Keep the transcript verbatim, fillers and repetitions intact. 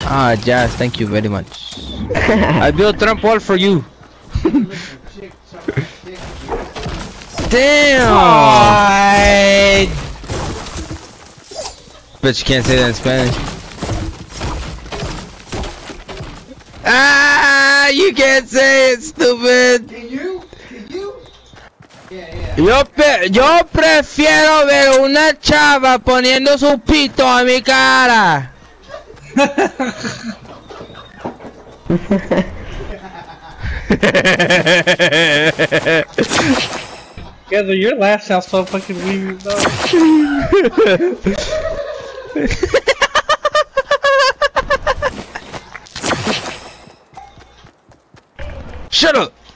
Ah, Jazz, thank you very much. I built Trump wall for you. Damn! God. But you can't say that in Spanish. Ah, you can't say it, stupid. Can you? Can you? Yeah, yeah. Yo, pe yo prefiero ver una chava poniendo su pito a mi cara. Together, your laugh sounds so fucking weird, though. Shut up!